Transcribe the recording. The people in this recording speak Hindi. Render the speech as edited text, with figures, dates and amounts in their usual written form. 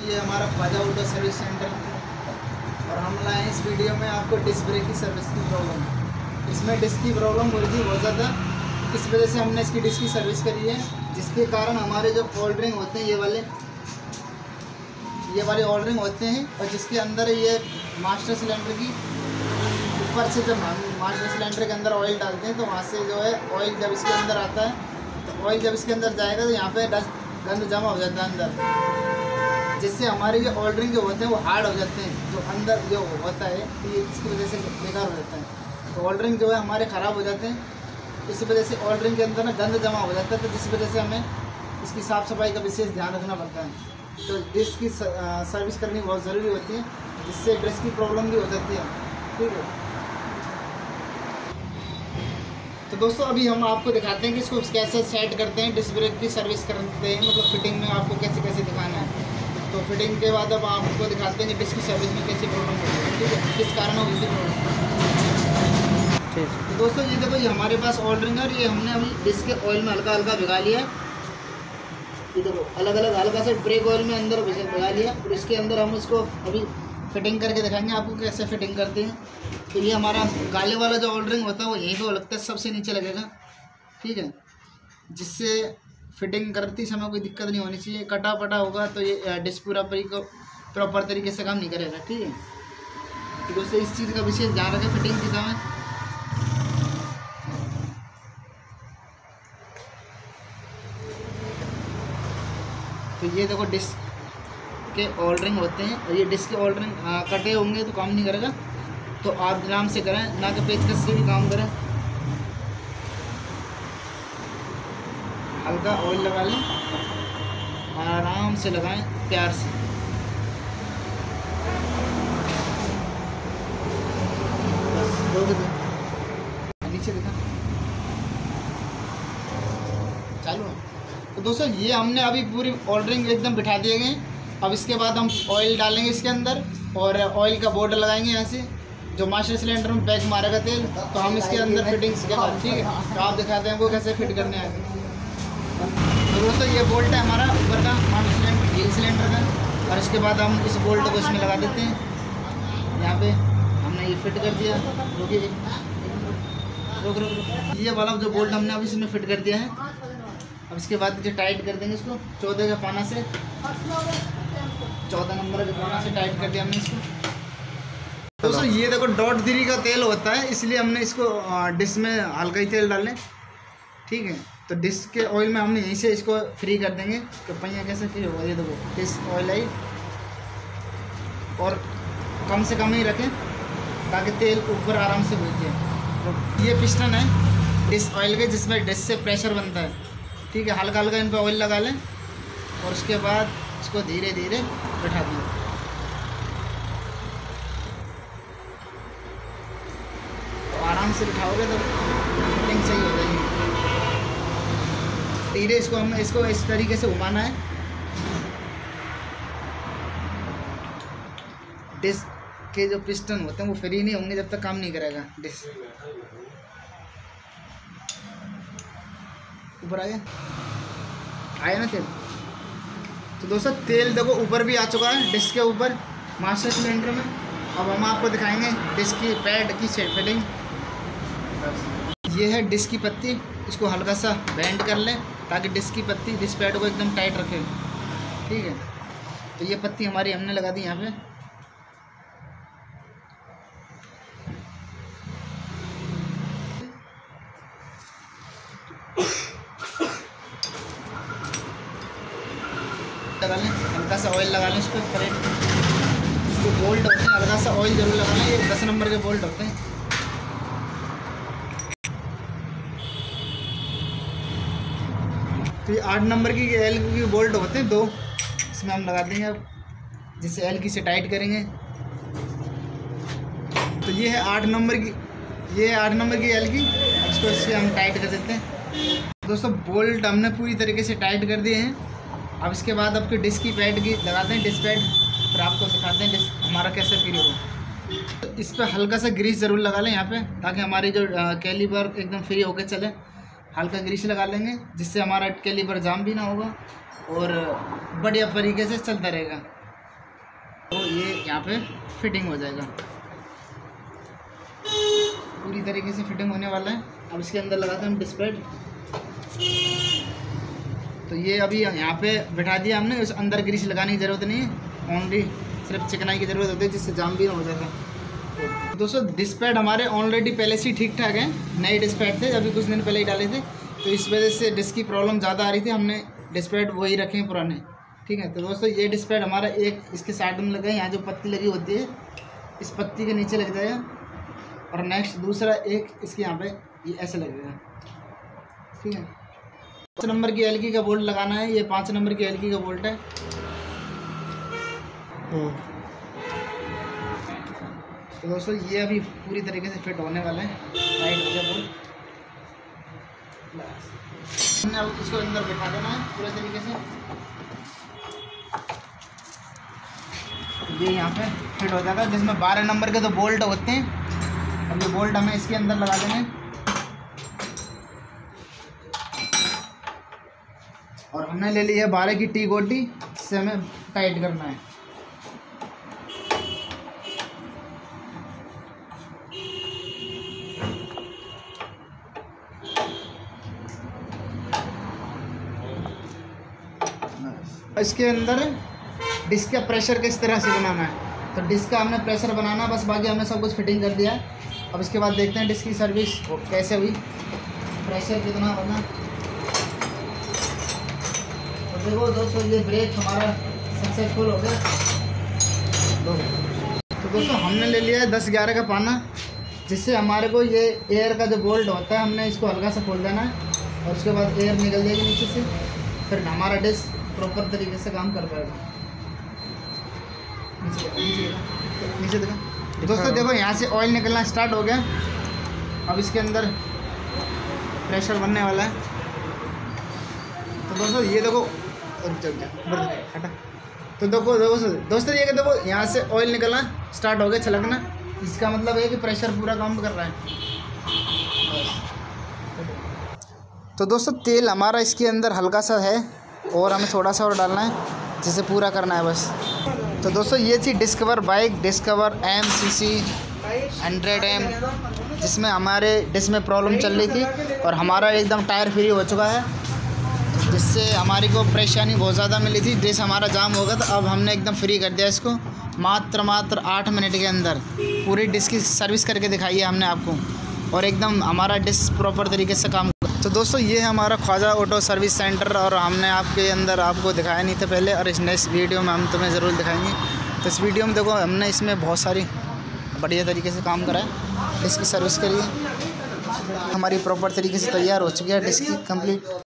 ये हमारा ख्वाजा ऑटो सर्विस सेंटर और हम लाए इस वीडियो में आपको डिस्क ब्रेक की सर्विस की प्रॉब्लम। इसमें डिस्क की प्रॉब्लम हो रही थी बहुत ज़्यादा, इस वजह से हमने इसकी डिस्क की सर्विस करी है, जिसके कारण हमारे जो कोल्ड ड्रिंक होते हैं ये वाले कोल्ड ड्रिंक होते हैं, और जिसके अंदर ये मास्टर सिलेंडर की ऊपर से जब हम मास्टर सिलेंडर के अंदर ऑयल डालते हैं तो वहाँ से जो है ऑयल जब इसके अंदर आता है तो ऑयल जब इसके अंदर जाएगा तो यहाँ पे गंद जमा हो जाता है अंदर, जिससे हमारे जो कोल्ड ड्रिंक जो होते हैं वो हार्ड हो जाते हैं, जो अंदर जो होता है तो ये इसकी वजह से बेकार हो जाता है, तो कोल्ड ड्रिंक जो है हमारे ख़राब हो जाते हैं। इसी वजह से कोल्ड ड्रिंक के अंदर ना गंद जमा हो जाता है, तो जिस वजह से हमें इसकी साफ़ सफाई का विशेष ध्यान रखना पड़ता है। तो डिस्क की सर्विस करनी बहुत ज़रूरी होती है, जिससे डिस्क की प्रॉब्लम भी हो जाती है। ठीक है, तो दोस्तों अभी हम आपको दिखाते हैं कि इसको कैसे सेट करते हैं, डिस्क ब्रेक की सर्विस करते हैं, मतलब फिटिंग में आपको कैसे कैसे दिखाना है। तो फिटिंग के बाद अब आपको दिखाते हैं कि डिस्क की सर्विस में कैसी प्रॉब्लम होती है, ठीक है, किस कारण होगी थी प्रॉब्लम। ठीक है, तो दोस्तों ये देखो, ये हमारे पास ऑयल ड्रिंक है और ये हमने अभी डिस्क के ऑयल में हल्का हल्का भिगा लिया है। ये देखो अलग अलग हल्का से ब्रेक ऑयल में अंदर भिगा लिया, और इसके अंदर हम इसको अभी फिटिंग करके दिखाएंगे आपको कैसे फिटिंग करते हैं। तो ये हमारा गाले वाला जो ऑयल ड्रिंक होता है वो यहीं पे लगता है, सबसे नीचे लगेगा, ठीक है, जिससे फिटिंग करती समय कोई दिक्कत नहीं होनी चाहिए। कटा पटा होगा तो ये डिस्क पूरा प्रॉपर तरीके से काम नहीं करेगा, ठीक है। तो दोस्तों इस चीज़ का विशेष ध्यान रखें फिटिंग के समय। तो ये देखो डिस्क के ऑयल ड्रिंक होते हैं, और ये डिस्क के ऑयल ड्रिंक कटे होंगे तो काम नहीं करेगा, तो आप आराम से करें, ना कि पेचकस से भी काम करें। हल्का ऑयल लगा लें, आराम से लगाएं, प्यार से। बस रोक दो, नीचे दिखा, चालू है। तो दोस्तों ये हमने अभी पूरी ऑयल ड्रिंक एकदम बिठा दिए गए। अब इसके बाद हम ऑयल डालेंगे इसके अंदर, और ऑयल का बोर्ड लगाएंगे यहाँ से, जो मास्टर सिलेंडर में पैक मारेगा तेल, तो हम इसके अंदर फिटिंग्स के बाद, ठीक है, तो आप दिखाते हैं वो कैसे फिट करने आएंगे। तो दोस्तों ये बोल्ट है हमारा ऊपर का मास्टर सिलेंडर व्हील सिलेंडर का, और इसके बाद हम इस बोल्ट को इसमें लगा देते हैं। यहाँ पे हमने ये फिट कर दिया, रोकिए, रोक रोक रोक, ये वाला जो बोल्ट हमने अभी इसमें फिट कर दिया है। अब इसके बाद जो टाइट कर देंगे इसको 14 के पाना से, 14 नंबर के पाना से टाइट कर दिया हमने इसको। दोस्तों ये देखो .3 का तेल होता है, इसलिए हमने इसको डिस्क में हल्का ही तेल डालें, ठीक है। तो डिस्क के ऑयल में हमने यहीं से इसको फ्री कर देंगे, तो पहिया कैसे फ्री होगा। ये देखो डिस्क ऑयल आई, और कम से कम ही रखें ताकि तेल ऊपर आराम से घुस जाए। ये पिस्टन है डिस्क ऑयल के, जिसमें डिस्क से प्रेशर बनता है, ठीक है। हल्का हल्का इन पर ऑयल लगा लें, और उसके बाद इसको धीरे धीरे बैठा दें। तो आराम से बिठाओगे तो फिटिंग सही हो जाएगी। धीरे इसको हम इसको इस तरीके से घुमाना है। डिस्क के जो पिस्टन होते हैं वो फ्री नहीं होंगे जब तक काम नहीं करेगा। डिस्क ऊपर आ गया, आया ना तेल। तो दोस्तों तेल देखो ऊपर भी आ चुका है डिस्क के ऊपर मास्टर सिलेंडर में। अब हम आपको दिखाएंगे डिस्क की पैड की फिटिंग। ये है डिस्क की पत्ती, इसको हल्का सा बेंड कर लें ताकि डिस्क की पत्ती डिस्क पैड को एकदम टाइट रखे, ठीक है। तो ये पत्ती हमारी हमने लगा दी यहाँ पे। लगा लें, हल्का सा ऑयल लगा लें इस पर, करेक्ट। इसको बोल्ट होते हैं, हल्का सा ऑयल जरूर लगाना। ये 10 नंबर के बोल्ट होते हैं। तो ये 8 नंबर की एल की बोल्ट होते हैं 2, इसमें हम लगा देंगे अब, जिससे एल की से टाइट करेंगे। तो ये है 8 नंबर की, ये है 8 नंबर की एल की, इसको इससे हम टाइट कर देते हैं। दोस्तों बोल्ट हमने पूरी तरीके से टाइट कर दिए हैं। अब इसके बाद आपके डिस्क की पैड की लगाते हैं, डिस्क पैड, फिर आपको सिखाते हैं डिस्क हमारा कैसे फ्री हो। तो इस पर हल्का सा ग्रीस ज़रूर लगा लें यहाँ पे, ताकि हमारी जो कैलिपर एकदम फ्री होकर चले। हल्का ग्रीस लगा लेंगे, जिससे हमारा कैलिपर जाम भी ना होगा और बढ़िया तरीके से चलता रहेगा। तो ये यहाँ पे फिटिंग हो जाएगा, पूरी तरीके से फिटिंग होने वाला है। अब इसके अंदर लगाते हैं हम डिस्क पैड। तो ये अभी यहाँ पे बैठा दिया हमने, उस अंदर ग्रीस लगाने की ज़रूरत नहीं है, ओनली सिर्फ चिकनाई की ज़रूरत होती है जिससे जाम भी ना हो जाता। तो दोस्तों डिस्क पैड हमारे ऑलरेडी पहले से ही ठीक ठाक हैं, नए डिस्क पैड थे, अभी कुछ दिन पहले ही डाले थे, तो इस वजह से डिस्क की प्रॉब्लम ज़्यादा आ रही थी, हमने डिस्क पैड वही रखे हैं पुराने। ठीक है, तो दोस्तों ये डिस्क पैड हमारा एक इसके साइड में लगा है, यहाँ जो पत्ती लगी होती है इस पत्ती के नीचे लग जाएगा, और नेक्स्ट दूसरा एक इसके यहाँ पे ये ऐसे लगेगा। ठीक है, 5 नंबर की एलगी का बोल्ट लगाना है, ये 5 नंबर की एलगी का बोल्ट है। तो दोस्तों ये अभी पूरी तरीके से फिट होने वाला है, टाइट हो गया बोल्ट। हमने अब इसको अंदर बिठा देना है पूरे तरीके से, ये यहाँ पे फिट हो जाएगा, जिसमें 12 नंबर के तो बोल्ट होते हैं। अब ये बोल्ट हमें इसके अंदर लगा देंगे, और हमने ले ली है 12 की टी गोटी, इससे हमें टाइट करना है। इसके अंदर डिस्क का प्रेशर किस तरह से बनाना है, तो डिस्क का हमने प्रेशर बनाना, बस बाकी हमने सब कुछ फिटिंग कर दिया है। अब इसके बाद देखते हैं डिस्क की सर्विस कैसे हुई, प्रेशर कितना बना। तो देखो दोस्तों ये ब्रेक हमारा सक्सेसफुल हो गया। तो दोस्तों हमने ले लिया है 10-11 का पाना, जिससे हमारे को ये एयर का जो बोल्ट होता है हमने इसको हल्का सा खोल देना है, और उसके बाद एयर निकल जाएगी नीचे से, फिर हमारा डिस्क प्रॉपर तरीके से काम कर पाएगा। नीचे देखो दोस्तों, देखो यहाँ से ऑयल निकलना स्टार्ट हो गया। अब इसके अंदर प्रेशर बनने वाला है। तो दोस्तों ये देखो, हटा, तो देखो दोस्तों ये देखो यहाँ से ऑयल निकलना स्टार्ट हो गया, छलकना, इसका मतलब है कि प्रेशर पूरा काम कर रहा है। तो दोस्तों तेल हमारा इसके अंदर हल्का सा है, और हमें थोड़ा सा और डालना है, जिसे पूरा करना है बस। तो दोस्तों ये थी discover bike, discover MCC 100M, जिसमें हमारे डिस्क में प्रॉब्लम चल रही थी, और हमारा एकदम टायर फ्री हो चुका है, जिससे हमारी को परेशानी बहुत ज़्यादा मिली थी, डिस्क हमारा जाम हो गया था। अब हमने एकदम फ्री कर दिया इसको, मात्र 8 मिनट के अंदर पूरी डिस्क की सर्विस करके दिखाई है हमने आपको, और एकदम हमारा डिस्क प्रॉपर तरीके से काम। तो दोस्तों ये है हमारा ख्वाजा ऑटो सर्विस सेंटर, और हमने आपके अंदर आपको दिखाया नहीं था पहले, और इस नेक्स्ट वीडियो में हम तुम्हें ज़रूर दिखाएंगे। तो इस वीडियो में देखो हमने इसमें बहुत सारी बढ़िया तरीके से काम करा है, इसकी सर्विस करिए, हमारी प्रॉपर तरीके से तैयार हो चुकी है डिस्क की कंप्लीट।